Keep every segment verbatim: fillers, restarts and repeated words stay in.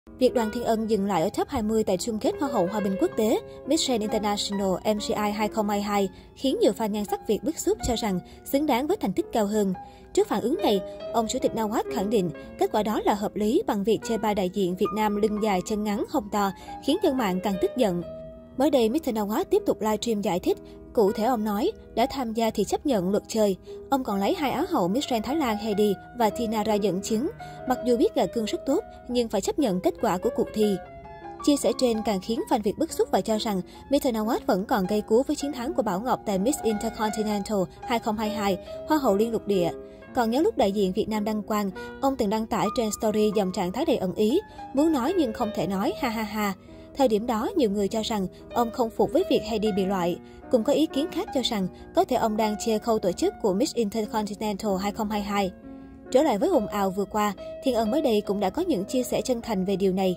Việc Đoàn Thiên Ân dừng lại ở top hai mươi tại chung kết Hoa hậu Hòa bình quốc tế Miss Grand International em giê i hai không hai hai khiến nhiều fan nhan sắc Việt bức xúc cho rằng xứng đáng với thành tích cao hơn. Trước phản ứng này, ông Chủ tịch Nawaz khẳng định kết quả đó là hợp lý bằng việc chê bai đại diện Việt Nam lưng dài chân ngắn hông to, khiến dân mạng càng tức giận. Mới đây, mít tơ Nawaz tiếp tục livestream giải thích. Cụ thể ông nói, đã tham gia thì chấp nhận luật chơi. Ông còn lấy hai Á hậu Miss Grand Thái Lan Heidi và Tina ra dẫn chứng. Mặc dù biết gà cưng rất tốt, nhưng phải chấp nhận kết quả của cuộc thi. Chia sẻ trên càng khiến fan Việt bức xúc và cho rằng mít tơ Nawaz vẫn còn gây cú với chiến thắng của Bảo Ngọc tại Miss Intercontinental hai không hai hai, Hoa hậu liên lục địa. Còn nhớ lúc đại diện Việt Nam đăng quang, ông từng đăng tải trên story dòng trạng thái đầy ẩn ý, muốn nói nhưng không thể nói, ha ha ha. Thời điểm đó, nhiều người cho rằng ông không phục với việc Heidi bị loại. Cũng có ý kiến khác cho rằng có thể ông đang chê khâu tổ chức của Miss Intercontinental hai không hai hai. Trở lại với ồn ào vừa qua, Thiên Ân mới đây cũng đã có những chia sẻ chân thành về điều này.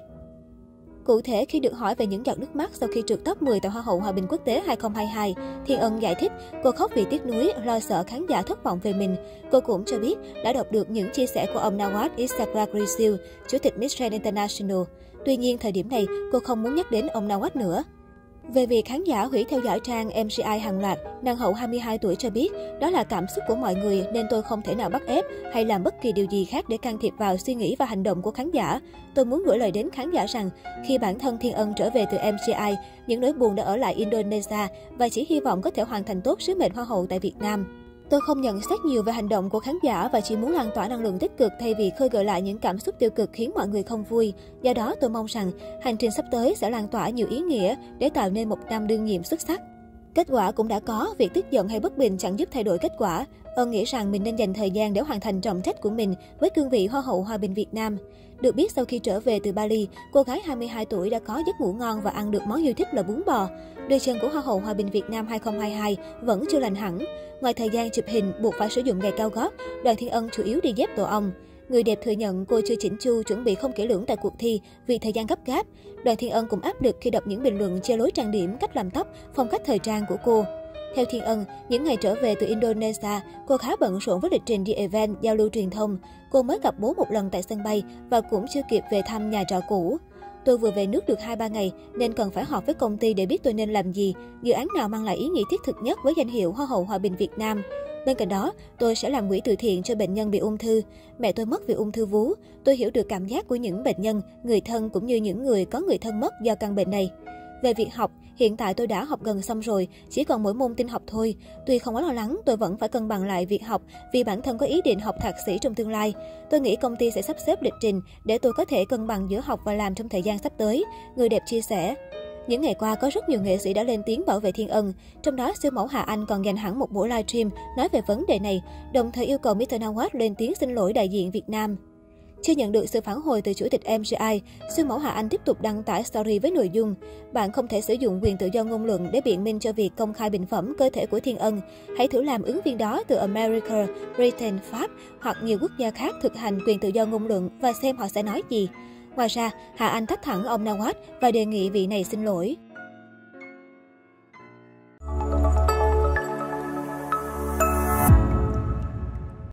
Cụ thể, khi được hỏi về những giọt nước mắt sau khi trượt top mười tại Hoa hậu Hòa bình quốc tế hai không hai hai, Thiên Ân giải thích cô khóc vì tiếc nuối, lo sợ khán giả thất vọng về mình. Cô cũng cho biết đã đọc được những chia sẻ của ông Nawaz Isaaq Grisil, Chủ tịch Miss Grand International. Tuy nhiên, thời điểm này, cô không muốn nhắc đến ông Nawaz nữa. Về việc khán giả hủy theo dõi trang em giê i hàng loạt, nàng hậu hai mươi hai tuổi cho biết, đó là cảm xúc của mọi người nên tôi không thể nào bắt ép hay làm bất kỳ điều gì khác để can thiệp vào suy nghĩ và hành động của khán giả. Tôi muốn gửi lời đến khán giả rằng, khi bản thân Thiên Ân trở về từ em giê i, những nỗi buồn đã ở lại Indonesia và chỉ hy vọng có thể hoàn thành tốt sứ mệnh Hoa hậu tại Việt Nam. Tôi không nhận xét nhiều về hành động của khán giả và chỉ muốn lan tỏa năng lượng tích cực thay vì khơi gợi lại những cảm xúc tiêu cực khiến mọi người không vui. Do đó, tôi mong rằng hành trình sắp tới sẽ lan tỏa nhiều ý nghĩa để tạo nên một năm đương nhiệm xuất sắc. Kết quả cũng đã có, việc tức giận hay bất bình chẳng giúp thay đổi kết quả. Ân nghĩ rằng mình nên dành thời gian để hoàn thành trọng trách của mình với cương vị Hoa hậu Hòa bình Việt Nam. Được biết sau khi trở về từ Bali, cô gái hai mươi hai tuổi đã có giấc ngủ ngon và ăn được món yêu thích là bún bò. Đôi chân của Hoa hậu Hòa bình Việt Nam hai không hai hai vẫn chưa lành hẳn. Ngoài thời gian chụp hình buộc phải sử dụng giày cao gót, Đoàn Thiên Ân chủ yếu đi dép tổ ong. Người đẹp thừa nhận cô chưa chỉnh chu, chuẩn bị không kỹ lưỡng tại cuộc thi vì thời gian gấp gáp. Đoàn Thiên Ân cũng áp lực khi đọc những bình luận chê lối trang điểm, cách làm tóc, phong cách thời trang của cô. Theo Thiên Ân, những ngày trở về từ Indonesia, cô khá bận rộn với lịch trình đi event, giao lưu truyền thông. Cô mới gặp bố một lần tại sân bay và cũng chưa kịp về thăm nhà trọ cũ. Tôi vừa về nước được hai ba ngày nên cần phải họp với công ty để biết tôi nên làm gì, dự án nào mang lại ý nghĩa thiết thực nhất với danh hiệu Hoa hậu Hòa bình Việt Nam. Bên cạnh đó, tôi sẽ làm quỹ từ thiện cho bệnh nhân bị ung thư. Mẹ tôi mất vì ung thư vú. Tôi hiểu được cảm giác của những bệnh nhân, người thân cũng như những người có người thân mất do căn bệnh này. Về việc học, hiện tại tôi đã học gần xong rồi, chỉ còn mỗi môn tin học thôi. Tuy không quá lo lắng, tôi vẫn phải cân bằng lại việc học vì bản thân có ý định học thạc sĩ trong tương lai. Tôi nghĩ công ty sẽ sắp xếp lịch trình để tôi có thể cân bằng giữa học và làm trong thời gian sắp tới, người đẹp chia sẻ. Những ngày qua, có rất nhiều nghệ sĩ đã lên tiếng bảo vệ Thiên Ân. Trong đó, siêu mẫu Hà Anh còn dành hẳn một buổi livestream nói về vấn đề này, đồng thời yêu cầu mít tơ Nawaz lên tiếng xin lỗi đại diện Việt Nam. Chưa nhận được sự phản hồi từ chủ tịch em giê i, siêu mẫu Hà Anh tiếp tục đăng tải story với nội dung: bạn không thể sử dụng quyền tự do ngôn luận để biện minh cho việc công khai bình phẩm cơ thể của Thiên Ân. Hãy thử làm ứng viên đó từ America, Britain, Pháp hoặc nhiều quốc gia khác thực hành quyền tự do ngôn luận và xem họ sẽ nói gì. Ngoài ra, Hà Anh tách thẳng ông Nawaz và đề nghị vị này xin lỗi.